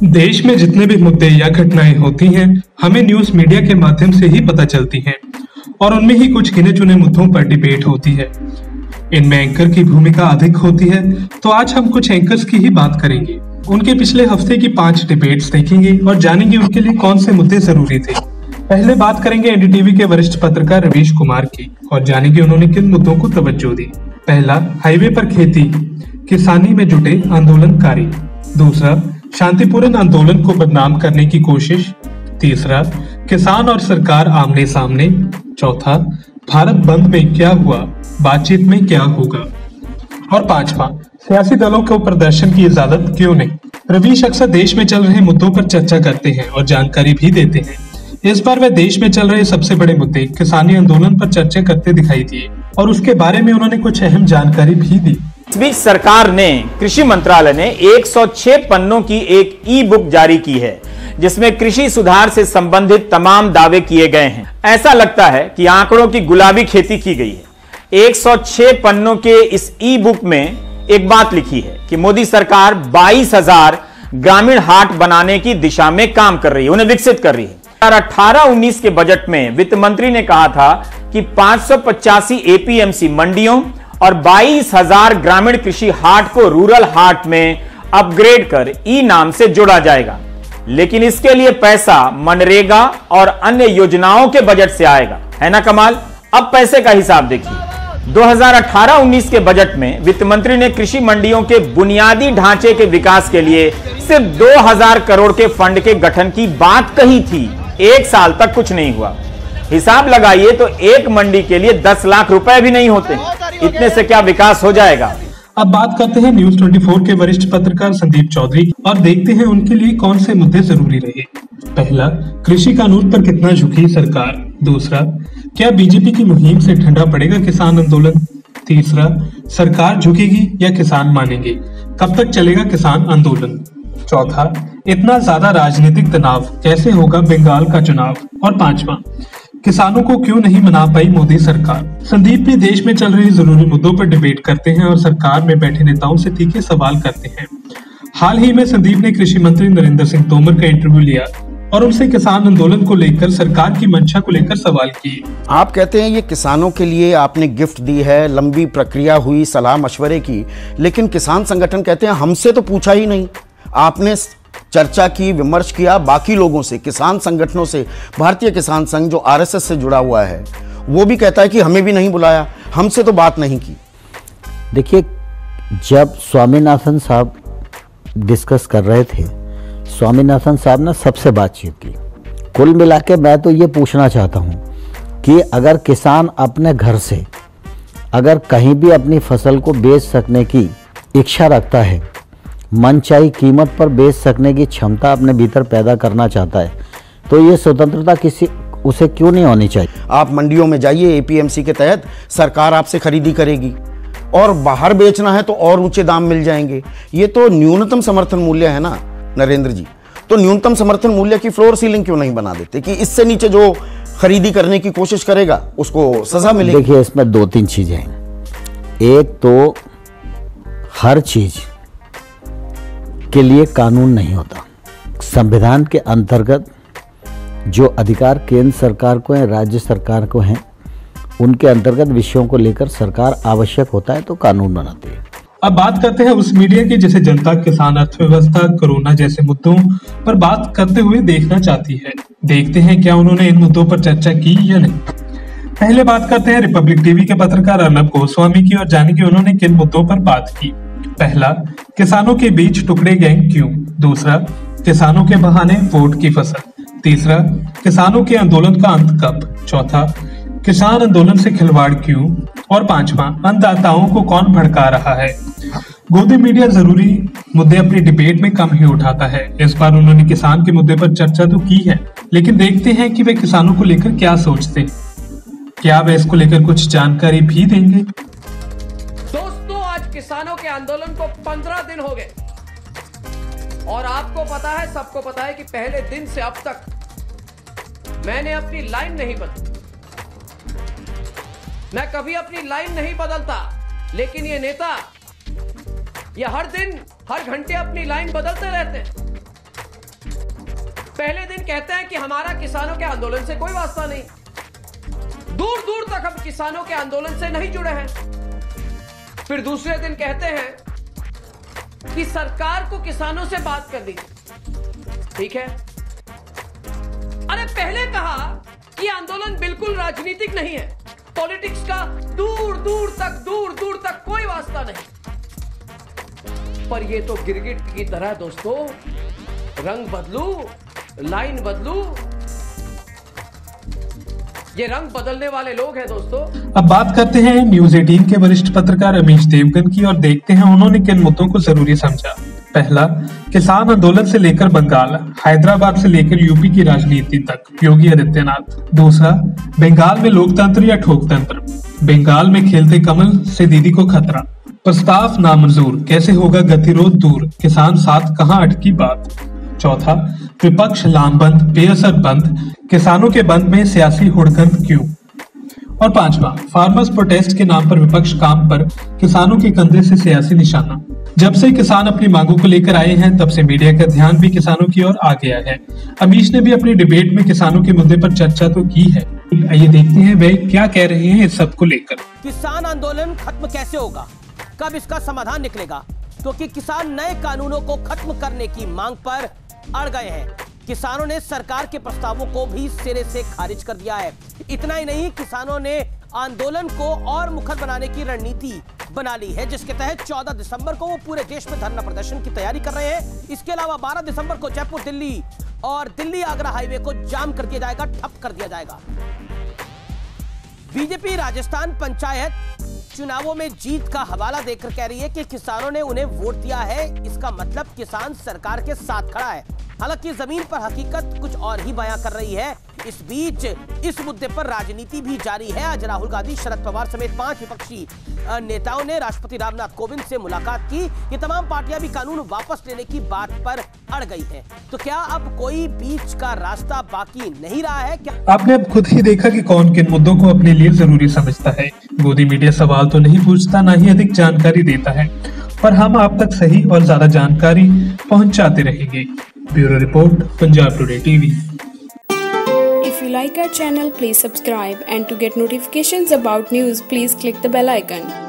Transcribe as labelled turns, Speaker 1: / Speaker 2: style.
Speaker 1: देश में जितने भी मुद्दे या घटनाएं होती हैं, हमें न्यूज मीडिया के माध्यम से ही पता चलती हैं और उनमें ही कुछ गिने चुने मुद्दों पर डिबेट होती है। इनमें एंकर की भूमिका अधिक होती है, तो आज हम कुछ एंकर्स की ही बात करेंगे। उनके पिछले हफ्ते की 5 डिबेट्स देखेंगे और जानेंगे उनके लिए कौन से मुद्दे जरूरी थे। पहले बात करेंगे एनडीटीवी के वरिष्ठ पत्रकार रवीश कुमार की और जानेंगे उन्होंने किन मुद्दों को तवज्जो दी। पहला, हाईवे पर खेती किसानी में जुटे आंदोलनकारी। दूसरा, शांतिपूर्ण आंदोलन को बदनाम करने की कोशिश। तीसरा, किसान और सरकार आमने सामने। चौथा, भारत बंद में क्या हुआ, बातचीत में क्या होगा। और पांचवा, सियासी दलों को प्रदर्शन की इजाजत क्यों नहीं। रवीश अक्सर देश में चल रहे मुद्दों पर चर्चा करते हैं और जानकारी भी देते हैं। इस बार वे देश में चल रहे सबसे बड़े मुद्दे किसानी आंदोलन पर चर्चा करते दिखाई दिए और उसके बारे में उन्होंने कुछ अहम जानकारी भी दी।
Speaker 2: इस बीच सरकार ने, कृषि मंत्रालय ने 106 पन्नों की एक ई बुक जारी की है, जिसमें कृषि सुधार से संबंधित तमाम दावे किए गए हैं। ऐसा लगता है कि आंकड़ों की गुलाबी खेती की गई है। 106 पन्नों के इस ई बुक में एक बात लिखी है कि मोदी सरकार 22,000 ग्रामीण हाट बनाने की दिशा में काम कर रही है, उन्हें विकसित कर रही है। 2018-19 के बजट में वित्त मंत्री ने कहा था कि 585 एपीएमसी मंडियों और 22,000 ग्रामीण कृषि हाट को रूरल हाट में अपग्रेड कर ई नाम से जोड़ा जाएगा, लेकिन इसके लिए पैसा मनरेगा और अन्य योजनाओं के बजट से आएगा। है ना कमाल। अब पैसे का हिसाब देखिए। 2018-19 के बजट में वित्त मंत्री ने कृषि मंडियों के बुनियादी ढांचे के विकास के लिए सिर्फ 2,000 करोड़ के फंड के गठन की बात कही थी। 1 साल तक कुछ नहीं हुआ। हिसाब लगाइए तो एक मंडी के लिए 10 लाख रुपए भी नहीं होते। इतने से क्या विकास हो जाएगा।
Speaker 1: अब बात करते हैं न्यूज 24 के वरिष्ठ पत्रकार संदीप चौधरी और देखते हैं उनके लिए कौन से मुद्दे जरूरी रहे। पहला, कृषि कानून पर कितना झुकी सरकार। दूसरा, क्या बीजेपी की मुहिम से ठंडा पड़ेगा किसान आंदोलन। तीसरा, सरकार झुकेगी या किसान मानेंगे, कब तक चलेगा किसान आंदोलन। चौथा, इतना ज्यादा राजनीतिक तनाव, कैसे होगा बंगाल का चुनाव। और पांचवा, किसानों को क्यों नहीं मना पाई मोदी सरकार। संदीप भी देश में चल रहे जरूरी मुद्दों पर डिबेट करते हैं और सरकार में बैठे नेताओं से तीखे सवाल करते हैं। हाल ही में संदीप ने कृषि मंत्री नरेंद्र सिंह तोमर का इंटरव्यू लिया और उनसे किसान आंदोलन को लेकर, सरकार की मंशा को लेकर सवाल किए।
Speaker 3: आप कहते हैं ये किसानों के लिए आपने गिफ्ट दी है, लंबी प्रक्रिया हुई, सलाह मशवरे की, लेकिन किसान संगठन कहते हैं हमसे तो पूछा ही नहीं। आपने चर्चा की, विमर्श किया बाकी लोगों से, किसान संगठनों से। भारतीय किसान संघ जो आरएसएस से जुड़ा हुआ है वो भी कहता है कि हमें भी नहीं बुलाया, हमसे तो बात नहीं की।
Speaker 4: देखिए, जब स्वामीनाथन साहब डिस्कस कर रहे थे, स्वामीनाथन साहब ने सबसे बातचीत की। कुल मिला के मैं तो ये पूछना चाहता हूँ कि अगर किसान अपने घर से अगर कहीं भी अपनी फसल को बेच सकने की इच्छा रखता है, मनचाही कीमत पर बेच सकने की क्षमता अपने भीतर पैदा करना चाहता है, तो ये स्वतंत्रता उसे क्यों नहीं होनी चाहिए।
Speaker 3: आप मंडियों में जाइए, एपीएमसी के तहत सरकार आपसे खरीदी करेगी और बाहर बेचना है तो और ऊंचे दाम मिल जाएंगे। ये तो न्यूनतम समर्थन मूल्य है ना नरेंद्र जी। तो न्यूनतम समर्थन मूल्य की फ्लोर सीलिंग क्यों नहीं बना देते कि इससे नीचे जो खरीदी करने की कोशिश करेगा उसको सजा मिलेगी।
Speaker 4: देखिए, इसमें 2-3 चीजें हैं। एक तो हर चीज के लिए कानून नहीं होता। संविधान के अंतर्गत जो अधिकार केंद्र सरकार को है, राज्य सरकार को हैं, उनके अंतर्गत विषयों को लेकर सरकार आवश्यक होता है तो कानून बनाती है।
Speaker 1: अब बात करते हैं उस मीडिया की जिसे जनता, किसान, अर्थव्यवस्था, कोरोना जैसे मुद्दों पर बात करते हुए देखना चाहती है। देखते हैं क्या उन्होंने इन मुद्दों पर चर्चा की या नहीं। पहले बात करते हैं रिपब्लिक टीवी के पत्रकार अर्नब गोस्वामी की और जानेंगे उन्होंने किन मुद्दों पर बात की। पहला, किसानों के बीच टुकड़े गैंग क्यों। दूसरा, किसानों के बहाने वोट की फसल। तीसरा, किसानों के आंदोलन का अंत कब। चौथा, किसान आंदोलन से खिलवाड़ क्यों। और पांचवा, अन्नदाताओं को कौन भड़का रहा है। गोदी मीडिया जरूरी मुद्दे अपनी डिबेट में कम ही उठाता है। इस बार उन्होंने किसान के मुद्दे पर चर्चा तो की है, लेकिन देखते हैं कि वे किसानों को लेकर क्या सोचते हैं। क्या वे इसको लेकर कुछ जानकारी भी देंगे।
Speaker 5: दोस्तों, आज किसानों के आंदोलन को 15 दिन हो गए और आपको पता है, सबको पता है कि पहले दिन से अब तक मैंने अपनी लाइन नहीं बदली। मैं कभी अपनी लाइन नहीं बदलता, लेकिन ये नेता ये हर दिन हर घंटे अपनी लाइन बदलते रहते हैं। पहले दिन कहते हैं कि हमारा किसानों के आंदोलन से कोई वास्ता नहीं, दूर दूर तक हम किसानों के आंदोलन से नहीं जुड़े हैं। फिर दूसरे दिन कहते हैं कि सरकार को किसानों से बात कर दी। ठीक है, अरे पहले कहा कि आंदोलन बिल्कुल राजनीतिक नहीं है, पॉलिटिक्स का दूर दूर तक कोई वास्ता नहीं। पर ये तो गिरगिट की तरह दोस्तों, रंग बदलू, लाइन बदलू, ये रंग बदलने वाले लोग हैं दोस्तों।
Speaker 1: अब बात करते हैं न्यूज 18 के वरिष्ठ पत्रकार रमेश देवगन की और देखते हैं उन्होंने किन मुद्दों को जरूरी समझा। पहला, किसान आंदोलन से लेकर बंगाल, हैदराबाद से लेकर यूपी की राजनीति तक योगी आदित्यनाथ। दूसरा, बंगाल में लोकतंत्र या ठोकतंत्र, बंगाल में खेलते कमल से दीदी को खतरा, प्रस्ताव नामंजूर, कैसे होगा गतिरोध दूर, किसान साथ कहां अटकी बात। चौथा, विपक्ष लामबंद, बेअसर बंद, किसानों के बंद में सियासी हुड़कंप क्यों। और पांचवा, फार्मर्स प्रोटेस्ट के नाम पर विपक्ष काम पर, किसानों के कंधे से सियासी निशाना। जब से किसान अपनी मांगों को लेकर आए हैं तब से मीडिया का ध्यान भी किसानों की ओर आ गया है। अमीश ने भी अपनी डिबेट में किसानों के मुद्दे पर चर्चा तो की है। आइए देखते हैं वे क्या कह रहे हैं इस सब को लेकर।
Speaker 6: किसान आंदोलन खत्म कैसे होगा, कब इसका समाधान निकलेगा, क्योंकि किसान नए कानूनों को खत्म करने की मांग पर अड़ गए हैं। किसानों ने सरकार के प्रस्तावों को भी सिरे से खारिज कर दिया है। इतना ही नहीं, किसानों ने आंदोलन को और मुखर बनाने की रणनीति बना ली है, जिसके तहत 14 दिसंबर को वो पूरे देश में धरना प्रदर्शन की तैयारी कर रहे हैं। इसके अलावा 12 दिसंबर को जयपुर दिल्ली और दिल्ली आगरा हाईवे को जाम कर दिया जाएगा, ठप कर दिया जाएगा। बीजेपी राजस्थान पंचायत चुनावों में जीत का हवाला देकर कह रही है कि किसानों ने उन्हें वोट दिया है, इसका मतलब किसान सरकार के साथ खड़ा है। हालांकि जमीन पर हकीकत कुछ और ही बयां कर रही है। इस बीच इस मुद्दे पर राजनीति भी जारी है। आज राहुल गांधी, शरद पवार समेत 5 विपक्षी नेताओं ने राष्ट्रपति रामनाथ कोविंद से मुलाकात की। ये तमाम पार्टियां भी कानून वापस लेने की बात पर अड़ गई हैं। तो क्या अब कोई बीच का रास्ता बाकी नहीं रहा है क्या?
Speaker 1: आपने अब खुद ही देखा कि कौन किन मुद्दों को अपने लिए जरूरी समझता है। गोदी मीडिया सवाल तो नहीं पूछता, ना ही अधिक जानकारी देता है, पर हम आप तक सही और ज्यादा जानकारी पहुंचाते रहेंगे। Bureau report, Punjab today TV.
Speaker 7: If you like our channel, please subscribe, and to get notifications about news, please click the bell icon.